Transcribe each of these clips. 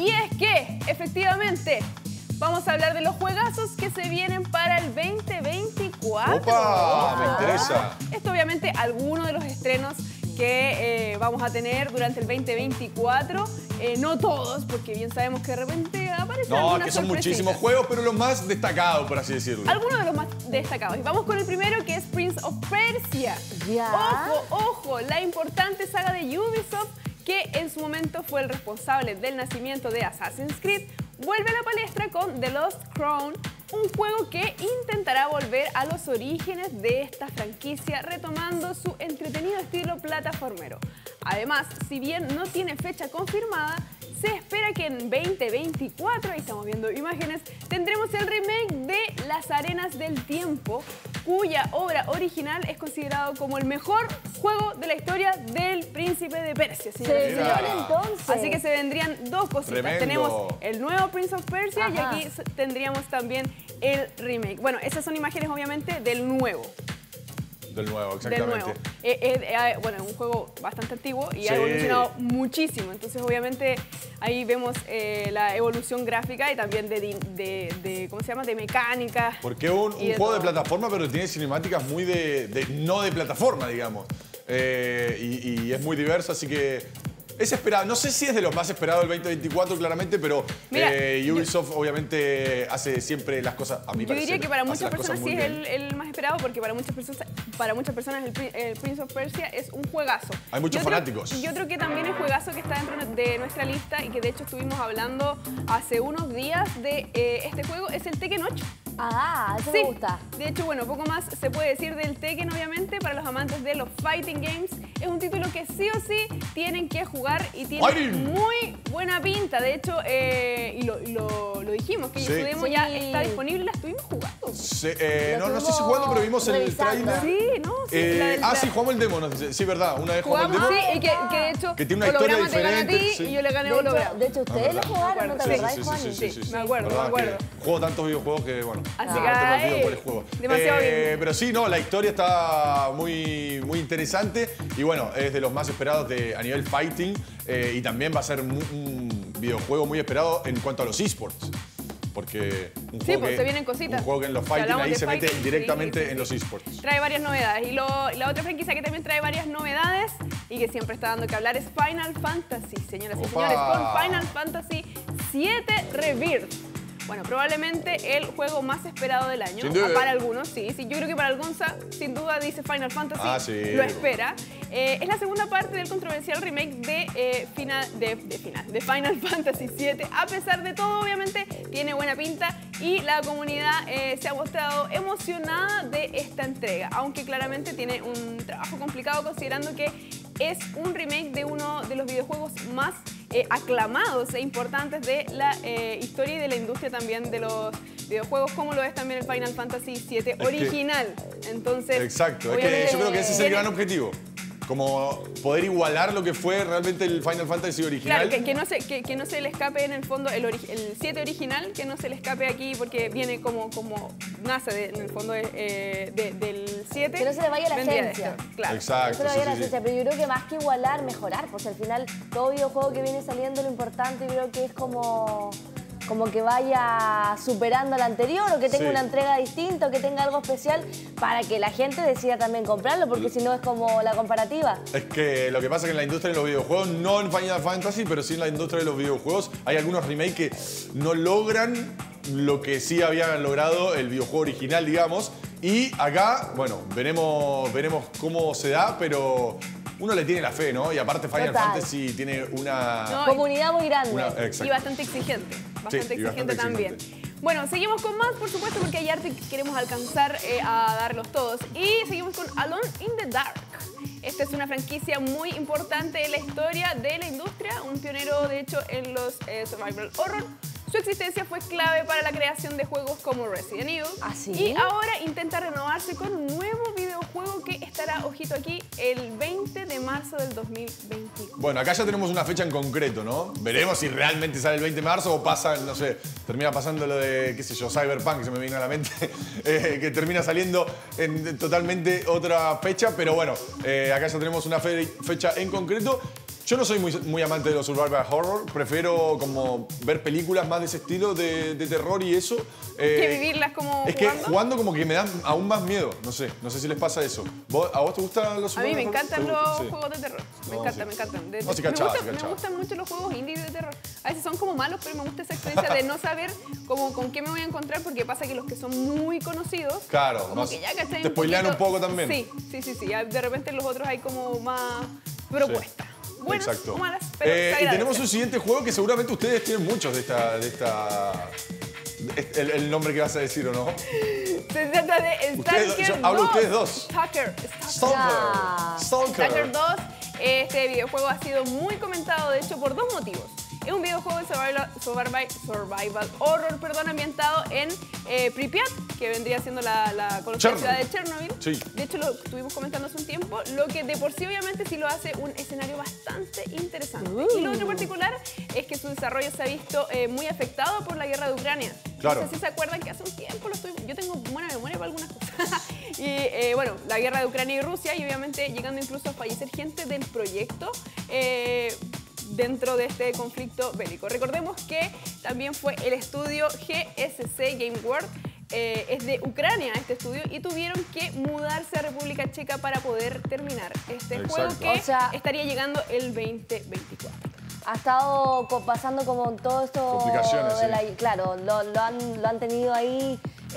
Y es que, efectivamente, vamos a hablar de los juegazos que se vienen para el 2024. ¡Opa! Me interesa. Esto obviamente algunos de los estrenos que vamos a tener durante el 2024. No todos, porque bien sabemos que de repente aparecen algunas que son sorpresitas. muchísimos juegos, pero los más destacados, por así decirlo. Algunos de los más destacados. Y vamos con el primero, que es Prince of Persia. Ya. Ojo, la importante saga de Ubisoft, que en su momento fue el responsable del nacimiento de Assassin's Creed, vuelve a la palestra con The Lost Crown, un juego que intentará volver a los orígenes de esta franquicia, retomando su entretenido estilo plataformero. Además, si bien no tiene fecha confirmada, se espera que en 2024, ahí estamos viendo imágenes, tendremos el remake de Las Arenas del Tiempo, cuya obra original es considerado como el mejor juego de la historia del Príncipe de Persia. Entonces. Así que se vendrían dos cositas. Tremendo. Tenemos el nuevo Prince of Persia y Ajá. aquí tendríamos también el remake. Bueno, esas son imágenes obviamente del nuevo. Del nuevo, Del exactamente. nuevo. Bueno, es un juego bastante antiguo y ha Sí. evolucionado muchísimo. Entonces, obviamente, ahí vemos la evolución gráfica y también de ¿cómo se llama? De mecánica. Porque es un y juego de todo. plataforma, pero tiene cinemáticas muy no de plataforma, digamos. Y es muy diverso, así que es esperado. No sé si es de los más esperados del 2024, claramente, pero Mira, Ubisoft obviamente hace siempre las cosas, a mí Yo diría que para hace muchas las cosas personas muy sí es bien. el más esperado, porque para muchas personas el Prince of Persia es un juegazo. Hay muchos fanáticos. Yo creo que también el juegazo que está dentro de nuestra lista y que de hecho estuvimos hablando hace unos días de este juego es el Tekken 8. Ah, eso me gusta. De hecho, bueno, poco más se puede decir del Tekken, obviamente, para los amantes de los fighting games. Es un título que sí o sí tienen que jugar y tiene Fighting. muy buena pinta. De hecho, y lo dijimos, que Sí. su demo ya Sí. está disponible y la estuvimos jugando. No sé si jugando, pero vimos el revisando. trailer. Sí, ¿no? Sí, Sí, jugamos el demo, no sé, sí, verdad. Una vez jugamos el Jugamos, demo. sí, y que de hecho Que tiene una historia holograma te gana a ti diferente, sí. y yo le gané De holograma. hecho, ustedes lo jugaron, ¿no te Sí, acordás, Juan? me acuerdo, Verdad me acuerdo. que juego tantos videojuegos que, bueno, Así no que, te me olvido ay, cuál juego. demasiado bien. Pero sí, no, la historia está muy, muy interesante y bueno, es de los más esperados a nivel fighting y también va a ser un videojuego muy esperado en cuanto a los esports. Porque un Sí, juego pues que, se vienen cositas. un juego que en los Si fighting hablamos ahí de se mete fighting, directamente sí, sí, en los sí. esports. Trae varias novedades. Y la otra franquicia que también trae varias novedades y que siempre está dando que hablar es Final Fantasy, señoras y Opa. señores, con Final Fantasy VII Rebirth. Bueno, probablemente el juego más esperado del año. Sin duda. Para algunos, sí. Yo creo que para el Gonza, sin duda, dice Final Fantasy. Ah, sí. Lo espera. Es la segunda parte del controversial remake de Final Fantasy VII. A pesar de todo, obviamente, tiene buena pinta y la comunidad se ha mostrado emocionada de esta entrega. Aunque claramente tiene un trabajo complicado considerando que es un remake de uno de los videojuegos más aclamados e importantes de la historia y de la industria también de los videojuegos, como lo es también el Final Fantasy VII original. Entonces, Exacto, es que obviamente, yo creo que ese es el tiene- gran objetivo. Como poder igualar lo que fue realmente el Final Fantasy original. Claro, que no se le escape en el fondo el 7 original, que no se le escape aquí porque viene como nace en el fondo del 7. Que no se le vaya la vendría de esencia. esto, claro. Exacto, Eso lo sí, había la sí, sí. esencia, pero yo creo que más que igualar, mejorar, pues al final todo videojuego que viene saliendo, lo importante creo que es como que vaya superando al anterior o que tenga Sí. una entrega distinta o que tenga algo especial para que la gente decida también comprarlo, porque si no es como la comparativa. Es que lo que pasa es que en la industria de los videojuegos, no en Final Fantasy, pero sí en la industria de los videojuegos, hay algunos remakes que no logran lo que sí habían logrado el videojuego original, digamos. Y acá, bueno, veremos cómo se da, pero uno le tiene la fe, ¿no? Y aparte Final Total. Fantasy tiene una... No, Comunidad muy grande. Exacto. Y bastante exigente. Bastante Sí, y exigente bastante también. exigente. Bueno, seguimos con más, por supuesto, porque hay arte que queremos alcanzar a darlos todos. Y seguimos con Alone in the Dark. Esta es una franquicia muy importante en la historia de la industria, un pionero, de hecho, en los survival horror. Su existencia fue clave para la creación de juegos como Resident Evil. ¿Ah, sí? Y ahora intenta renovarse con un nuevo videojuego que estará, ojito aquí, el 20 de marzo del 2024. Bueno, acá ya tenemos una fecha en concreto, ¿no? Veremos si realmente sale el 20 de marzo o pasa, no sé, termina pasando lo de, qué sé yo, Cyberpunk, que se me viene a la mente, que termina saliendo en totalmente otra fecha, pero bueno, acá ya tenemos una fecha en concreto. Yo no soy muy amante de los survival horror, prefiero como ver películas más de ese estilo de terror y eso. Que vivirlas como es jugando. que jugando como que me dan aún más miedo, no sé si les pasa eso. ¿A vos te gustan los A mí survival me horror? encantan los Sí. juegos de terror. Me No, encantan, sí. me encantan. No, sí cachaba, sí me cachaba. gustan mucho los juegos indie de terror. A veces son como malos, pero me gusta esa experiencia de no saber con qué me voy a encontrar, porque pasa que los que son muy conocidos, Claro, como más- que ya ¿cachai? te spoilean un poco también. Sí. De repente los otros hay como más propuestas. Buenas Exacto. o malas, pero se y agradece. tenemos un siguiente juego que seguramente ustedes tienen muchos de esta el nombre que vas a decir, ¿o no? Se trata de Stalker yo 2. hablo de ustedes dos. Stalker. Ya. Stalker 2, este videojuego ha sido muy comentado, de hecho, por dos motivos. Es un videojuego de survival horror, ambientado en Pripyat, que vendría siendo la conocida ciudad de Chernobyl. Sí. De hecho, lo estuvimos comentando hace un tiempo, lo que de por sí obviamente sí lo hace un escenario bastante interesante. Y lo otro particular es que su desarrollo se ha visto muy afectado por la guerra de Ucrania. Claro. No sé si se acuerdan que hace un tiempo yo tengo buena memoria para algunas cosas. Y bueno, la guerra de Ucrania y Rusia, y obviamente llegando incluso a fallecer gente del proyecto dentro de este conflicto bélico. Recordemos que también fue el estudio GSC Game World, es de Ucrania este estudio, y tuvieron que mudarse a República Checa para poder terminar este juego Exacto. que O sea, estaría llegando el 2024. Ha estado pasando como todo esto... Complicaciones, sí. Claro, lo han tenido ahí...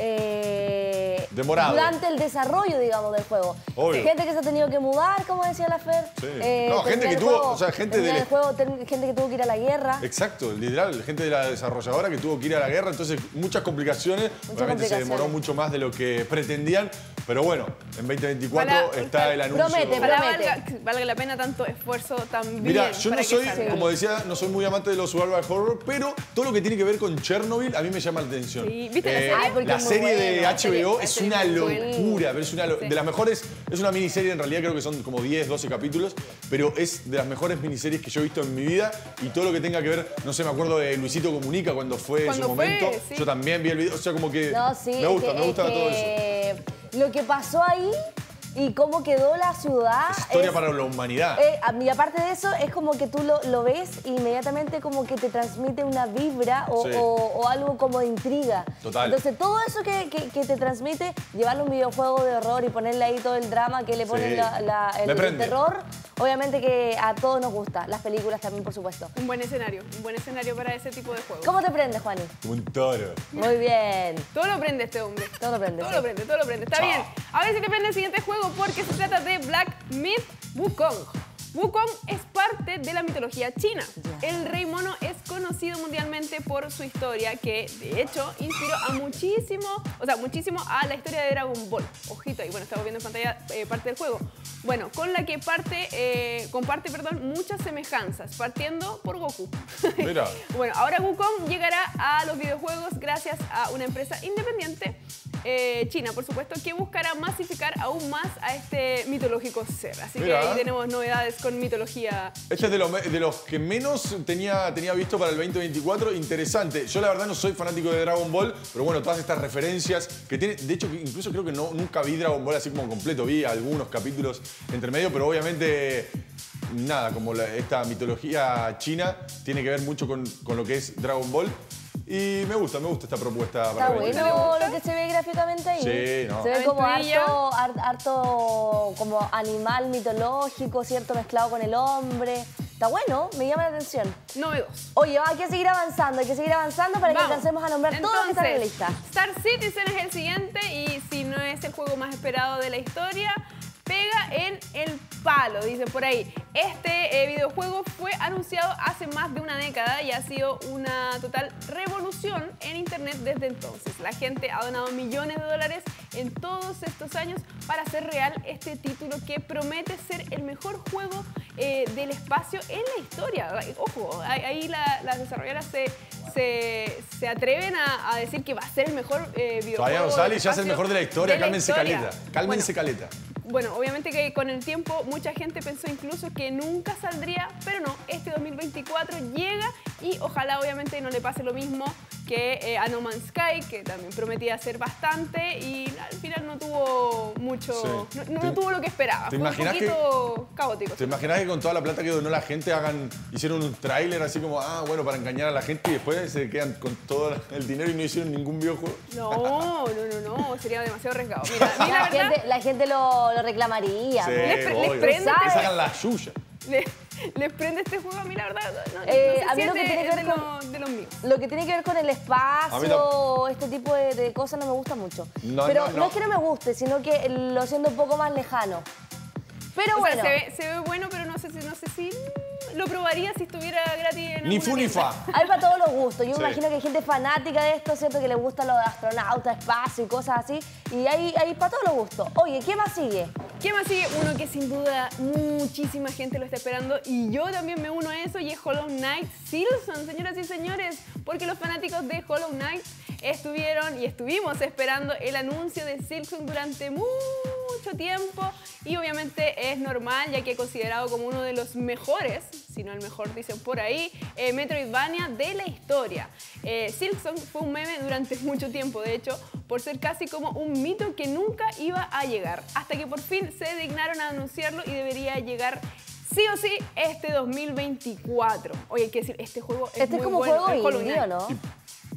Demorado. Durante el desarrollo, digamos, del juego. Obvio. Gente que se ha tenido que mudar, como decía la Fer. Sí. No, gente que tuvo, o sea, gente terminar del- el juego, gente que tuvo que ir a la guerra. Exacto, literal, gente de la desarrolladora que tuvo que ir a la guerra, entonces muchas complicaciones, obviamente se demoró mucho más de lo que pretendían, pero bueno, en 2024 Ojalá- está el anuncio. Promete, Ojalá promete. valga la pena tanto esfuerzo también. Mira, yo para no que soy, salga. como decía, no soy muy amante de los survival horror, pero todo lo que tiene que ver con Chernobyl a mí me llama la atención. Sí, ¿viste la serie? Ay, porque La es muy serie de buena. HBO La es serie una es muy buena. locura, pero es una de las mejores, es una miniserie en realidad, creo que son como 10, 12 capítulos, pero es de las mejores miniseries que yo he visto en mi vida, y todo lo que tenga que ver, no sé, me acuerdo de Luisito Comunica cuando fue en su Cuando fue, momento, sí. yo también vi el video, o sea, como que No, sí, me gusta todo eso. eso. Lo que pasó ahí y cómo quedó la ciudad... Historia es- para la humanidad. y aparte de eso, es como que tú lo ves e inmediatamente como que te transmite una vibra Sí. o algo como de intriga. Total. Entonces, todo eso que te transmite, llevarle un videojuego de horror y ponerle ahí todo el drama que le ponen Sí. el Me prende. terror, obviamente que a todos nos gusta. Las películas también, por supuesto. Un buen escenario para ese tipo de juegos. ¿Cómo te prende, Juani? Como un toro. Muy bien. Todo lo prende este hombre. Todo lo prende. Todo sí. lo prende, todo lo prende. Está bien. A ver si te prende el siguiente juego, porque se trata de Black Myth Wukong. Wukong es parte de la mitología china. El rey mono es conocido mundialmente por su historia, que de hecho inspiró a muchísimo a la historia de Dragon Ball. Ojito ahí, bueno, estamos viendo en pantalla parte del juego. Bueno, con la que comparte muchas semejanzas, partiendo por Goku. Mira. Bueno, ahora Wukong llegará a los videojuegos gracias a una empresa independiente china, por supuesto, que buscará masificar aún más a este mitológico ser. Así Mira. que ahí tenemos novedades con mitología. Este es de los que menos tenía visto para el 2024. Interesante. Yo la verdad no soy fanático de Dragon Ball, pero bueno, todas estas referencias que tiene. De hecho, incluso creo que nunca vi Dragon Ball así como completo. Vi algunos capítulos entre medio, pero obviamente nada, como esta mitología china tiene que ver mucho con lo que es Dragon Ball. Y me gusta esta propuesta. Está para el 2024. bueno lo que se ve gráficamente ahí. Sí, no. Se ve como Aventurilla. harto como animal mitológico, ¿cierto? Mezclado con el hombre. Está bueno, me llama la atención. Novedoso. Oye, hay que seguir avanzando para que Vamos. alcancemos a nombrar todo lo que está en la lista. Star Citizen es el siguiente, y si no es el juego más esperado de la historia, pega en el palo, dicen por ahí. Este videojuego fue anunciado hace más de una década y ha sido una total revolución en internet desde entonces. La gente ha donado millones de dólares en todos estos años para hacer real este título que promete ser el mejor juego del espacio en la historia. Ojo, ahí las desarrolladoras se atreven a decir que va a ser el mejor videojuego. Todavía no sale y ya es el del mejor de la historia. de la Cálmense historia. caleta. Cálmense caleta. Bueno, obviamente que con el tiempo mucha gente pensó incluso que nunca saldría, pero no, este 2024 llega y ojalá obviamente no le pase lo mismo que a No Man's Sky, que también prometía ser bastante y al final no tuvo mucho, Sí. no tuvo lo que esperaba. ¿Te Fue un imaginas poquito caótico. ¿Te imaginas que con toda la plata que donó la gente hicieron un tráiler así como, bueno, para engañar a la gente y después se quedan con todo el dinero y no hicieron ningún videojuego? No, sería demasiado arriesgado. Mira, a mí la verdad, La gente lo reclamaría. Sí, ¿no? les obvio. prende Que sacan la suya. les prende este juego, a mí la verdad, no A sé mí si lo que es tiene que ver de los míos. Lo que tiene que ver con el A mí espacio, este tipo de cosas no me gusta mucho. No, Pero no. es que no me guste, sino que lo siento un poco más lejano. Pero O bueno. sea, se ve bueno, pero no sé si lo probaría si estuviera gratis en Ni alguna fu ni tienda. fa. Hay para todos los gustos. Yo Sí. me imagino que hay gente fanática de esto, ¿cierto? Que le gustan los astronautas, espacio y cosas así. Y hay para todos los gustos. Oye, ¿qué más sigue? ¿Qué más sigue? Uno que sin duda muchísima gente lo está esperando y yo también me uno a eso y es Hollow Knight Silksong, señoras y señores, porque los fanáticos de Hollow Knight estuvimos esperando el anuncio de Silksong durante mucho tiempo y obviamente es normal ya que es considerado como uno de los mejores, si no el mejor dicen por ahí, Metroidvania de la historia. Silksong fue un meme durante mucho tiempo, de hecho, por ser casi como un mito que nunca iba a llegar, hasta que por fin se dignaron a anunciarlo y debería llegar sí o sí este 2024. Oye, hay que decir, este juego es Este muy es como bueno, juego es Hollow indie, ¿o Knight. no?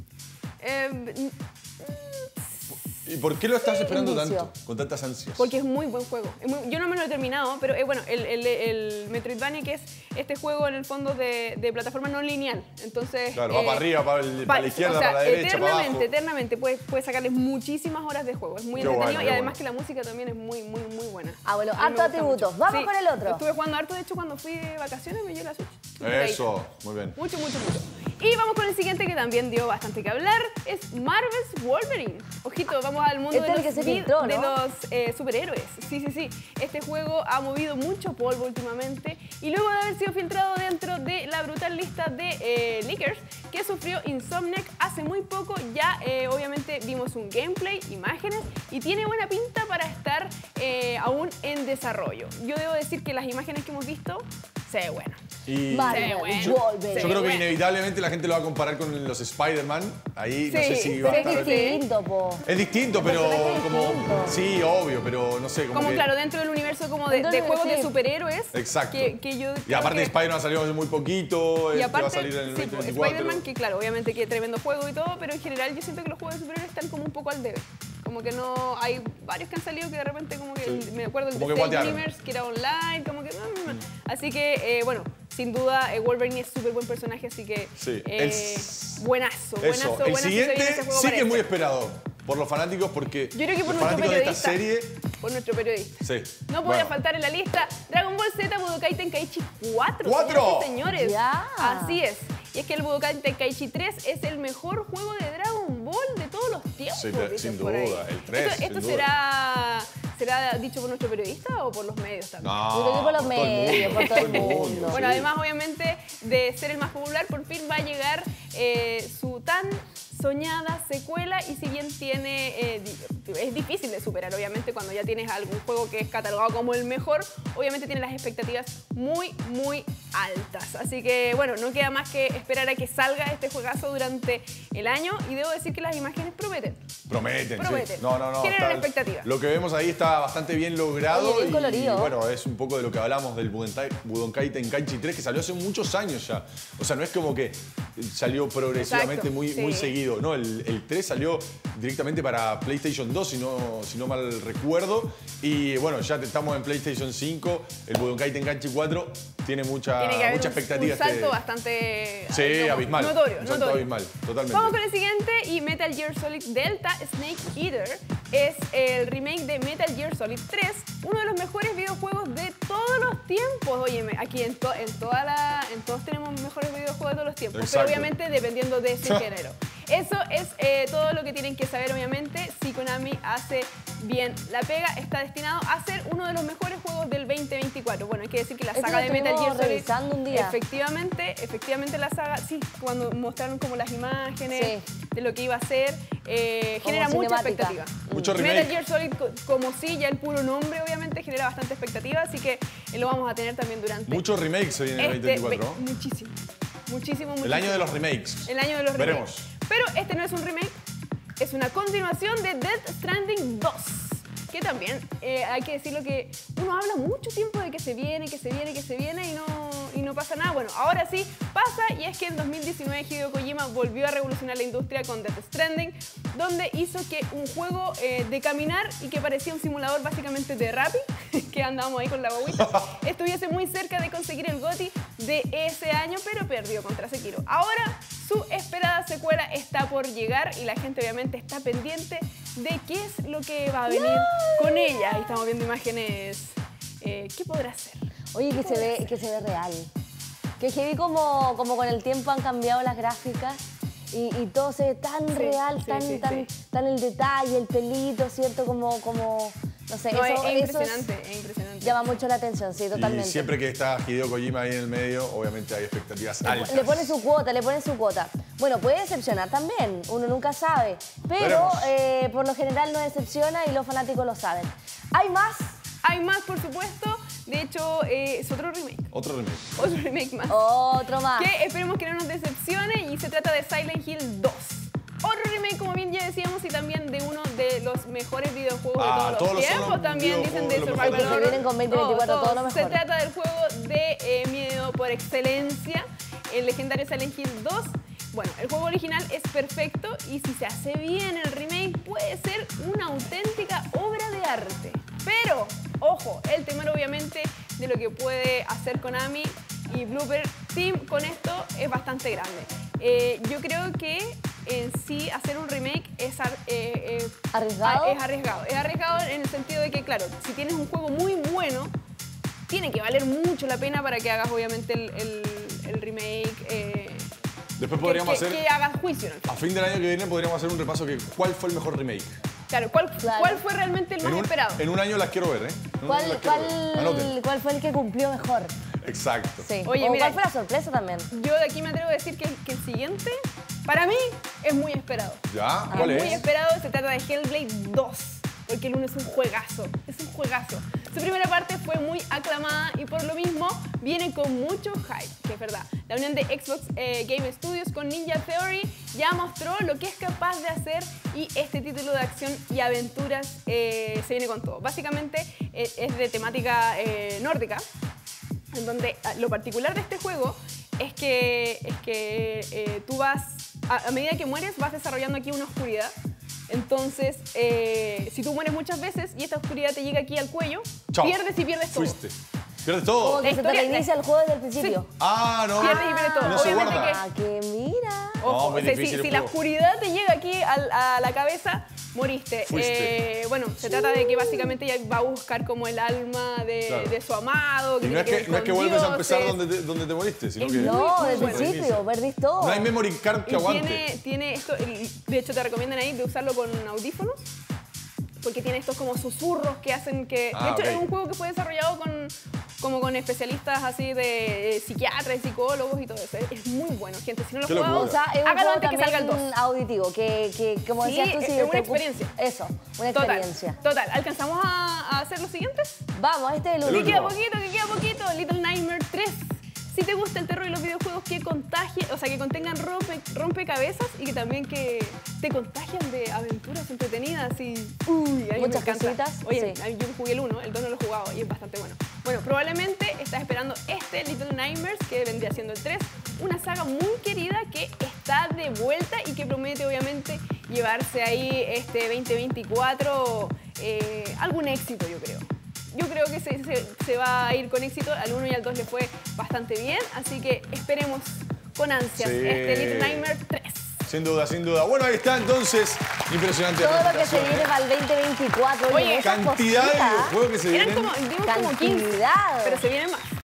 ¿Y por qué lo estás esperando inicio. tanto? Con tantas ansias. Porque es muy buen juego. Yo no me lo he terminado, pero bueno, el Metroidvania, que es este juego en el fondo de plataforma no lineal. Entonces, Claro, va para arriba, para la izquierda, o sea, para la derecha, para abajo. eternamente. Puedes sacarle muchísimas horas de juego. Es muy Qué entretenido bueno, y qué además bueno. que la música también es muy buena. Ah, bueno, A mí me harto gusta atributos. mucho. Vamos Sí, con el otro. Estuve jugando harto, de hecho, cuando fui de vacaciones me llevé la Switch. Eso, muy bien. Mucho. Y vamos con el siguiente que también dio bastante que hablar, es Marvel's Wolverine. Ojito, vamos al mundo Este es el que se filtró, de ¿no? los superhéroes. Sí. Este juego ha movido mucho polvo últimamente y luego de haber sido filtrado dentro de la brutal lista de leakers que sufrió Insomniac hace muy poco, ya obviamente vimos un gameplay, imágenes y tiene buena pinta para estar aún en desarrollo. Yo debo decir que las imágenes que hemos visto se ve bueno. Y Marvel, bueno. Wolverine. yo creo que bueno. inevitablemente la gente lo va a comparar con los Spider-Man. Ahí no Sí, sé si va a Pero estar... es distinto, po. Es distinto, pero personaje es como... distinto. Sí, obvio, pero no sé, Como que... claro, dentro del universo como de Entonces, juegos de sí. superhéroes. Exacto. Que yo Y creo aparte que- Spider-Man salió hace muy poquito, Y va a aparte, salir en el sí, 2024. Spider-Man, que claro, obviamente que tremendo juego y todo, pero en general yo siento que los juegos de superhéroes están como un poco al debe. Como que no, hay varios que han salido que de repente como que, Sí. me acuerdo el Como de que State guatearon. Dreamers, que era online, como que... Así que, bueno, sin duda Wolverine es súper buen personaje, así que Sí. buenazo, Eso, buenazo, el buenazo se viene siguiente ese juego sí que es parece. muy esperado por los fanáticos porque Yo creo que por los nuestro fanáticos de esta periodista. serie... Por nuestro periodista. Sí. No podía Bueno. faltar en la lista Dragon Ball Z Budokai Tenkaichi 4. ¡Cuatro! Señoras y señores. Ya. Así es. Y es que el Budokai Tenkaichi 3 es el mejor juego de Dragon Ball de todos los tiempos. Sí, dicen sin por ahí. duda, el 3, ¿Esto, sin esto duda. será dicho por nuestro periodista o por los medios también? No, Yo creo que por los todo el medios, mundo, por todo el mundo. Bueno, sí. además, obviamente, de ser el más popular, por fin va a llegar su tan soñada secuela y si bien tiene es difícil de superar, obviamente, cuando ya tienes algún juego que es catalogado como el mejor, obviamente tiene las expectativas muy altas. Así que, bueno, no queda más que esperar a que salga este juegazo durante el año y debo decir que las imágenes prometen. Prometen, sí. Prometen. No. Generan está- expectativas. Lo que vemos ahí está bastante bien logrado. Oye, bien colorido. Y bueno, es un poco de lo que hablamos del Budokai Tenkaichi 3, que salió hace muchos años ya. O sea, no es como que salió progresivamente Exacto, muy sí. seguido. No, el 3 salió directamente para PlayStation 2, si no mal recuerdo. Y bueno, ya estamos en PlayStation 5. El Budokai Tenkaichi 4 tiene mucha Tiene que haber expectativa. un salto bastante Sí, digamos, abismal. notorio. Un salto abismal, totalmente. Vamos con el siguiente y Metal Gear Solid Delta Snake Eater es el remake de Metal Gear Solid 3, uno de los mejores videojuegos de todos los tiempos. Óyeme, aquí en todos tenemos mejores videojuegos de todos los tiempos, Exacto. pero obviamente dependiendo de ese género. Eso es todo lo que tienen que saber, obviamente. Si Konami hace bien la pega, está destinado a ser uno de los mejores juegos del 2024. Bueno, hay que decir que la Este saga lo de Metal Gear estuvimos Solid, revisando un día. efectivamente la saga, sí, cuando mostraron como las imágenes Sí. de lo que iba a ser, genera mucha cinemática. expectativa. Mucho Metal remake. Gear Solid, como sí, ya el puro nombre obviamente genera bastante expectativa, así que lo vamos a tener también durante Muchos remakes se vienen en el 2024, ¿no? muchísimo. El año de los remakes. El año de los remakes. Veremos. Pero este no es un remake, es una continuación de Death Stranding 2. Que también hay que decirlo que uno habla mucho tiempo de que se viene y no pasa nada. Bueno, ahora sí pasa, y es que en 2019 Hideo Kojima volvió a revolucionar la industria con Death Stranding, donde hizo que un juego de caminar y que parecía un simulador básicamente de Rappi, que andábamos ahí con la guaguita, estuviese muy cerca de conseguir el GOTY de ese año, pero perdió contra Sekiro. Ahora su esperada secuela está por llegar y la gente obviamente está pendiente de qué es lo que va a venir con ella. Ahí estamos viendo imágenes. ¿Qué podrá ser? Oye, que se ve real. Que heavy como con el tiempo han cambiado las gráficas y todo se ve tan real, tan el detalle, el pelito, ¿cierto? Como no sé, No, eso, es eso impresionante. llama mucho la atención, sí, totalmente. Y siempre que está Hideo Kojima ahí en el medio, obviamente hay expectativas altas. Le pone su cuota. Bueno, puede decepcionar también, uno nunca sabe, pero por lo general no decepciona y los fanáticos lo saben. ¿Hay más? Hay más, por supuesto. De hecho, es otro remake. Otro remake. Otro remake más. Otro más. Que esperemos que no nos decepcione, y se trata de Silent Hill 2. Otro remake, como bien ya decíamos, y también de uno de los mejores videojuegos de todos los tiempos. También dicen de Survival Porque se vienen con 2024 todo lo mejor. Se trata del juego de miedo por excelencia, el legendario Silent Hill 2. Bueno, el juego original es perfecto y si se hace bien el remake puede ser una auténtica obra de arte. Pero, ojo, el temor obviamente de lo que puede hacer Konami y Bloober Team con esto es bastante grande. Yo creo que en sí hacer un remake es ¿Arriesgado? Es arriesgado. Es arriesgado en el sentido de que, claro, si tienes un juego muy bueno, tiene que valer mucho la pena para que hagas obviamente el remake. Después podríamos hacer, que hagas juicio, ¿no? a fin del año que viene podríamos hacer un repaso que cuál fue el mejor remake. Claro, ¿cuál fue realmente el más esperado? En un año las quiero ver, ¿eh? ¿Cuál fue el que cumplió mejor? Exacto. Sí. Oye, o mira, ¿cuál fue la sorpresa también? Yo de aquí me atrevo a decir que el siguiente, para mí, es muy esperado. ¿Ya? ¿Cuál Es es? muy esperado, se trata de Hellblade 2, porque el 1 es un juegazo, Su primera parte fue muy aclamada y por lo mismo viene con mucho hype, que es verdad. La unión de Xbox Game Studios con Ninja Theory ya mostró lo que es capaz de hacer y este título de acción y aventuras se viene con todo. Básicamente es de temática nórdica, en donde lo particular de este juego es que tú vas, a medida que mueres, vas desarrollando aquí una oscuridad. Entonces, si tú mueres muchas veces y esta oscuridad te llega aquí al cuello, Chao. pierdes y pierdes todo. Fuiste. ¿Pierdes todo? Como que se te reinicia el juego desde el principio. Sí. Ah, no. Pierdes y pierdes todo. No se Obviamente guarda. Ah, que mira. Ojo, muy o sea, difícil el si la juego. oscuridad te llega aquí a la cabeza, moriste. Fuiste. Bueno, se trata de que básicamente ella va a buscar como el alma de su amado. Y no es que vuelves a empezar donde te moriste, sino que... No, desde muy el difícil. principio, perdís todo. No hay memory card que Y aguante. tiene esto, de hecho te recomiendan ahí de usarlo con audífonos, porque tiene estos como susurros que hacen que... Ah, de hecho, ok. es un juego que fue desarrollado con especialistas así de psiquiatras y psicólogos y todo eso. Es muy bueno, gente. Si no lo Qué has jugado, locura. O sea, es un hágalo juego antes que salga el 2. también auditivo, que como Sí, decías tú, es si una te experiencia. Eso, una experiencia. Total. ¿Alcanzamos a hacer los siguientes? Vamos, este es el El último. último. Que queda poquito. Little Nightmares 3. Si te gusta el terror y los videojuegos que contagien, o sea, que contengan rompecabezas y que también que te contagian de aventuras entretenidas y... Uy, a mí Muchas me encanta. cositas, Oye, sí. yo jugué el 1, el 2 no lo he jugado y es bastante bueno. Bueno, probablemente estás esperando este Little Nightmares, que vendría siendo el 3, una saga muy querida que está de vuelta y que promete obviamente llevarse ahí este 2024 algún éxito, yo creo. Yo creo que se va a ir con éxito. Al 1 y al 2 le fue bastante bien, así que esperemos con ansias Sí. este Little Nightmares 3. Sin duda, sin duda. Bueno, ahí está entonces. Impresionante Todo lo que se presentación, viene ¿eh? para el 2024. Oye, esas Cantidad de cositas. videojuegos que se Eran vienen. como 15, Cantidad. pero se vienen más.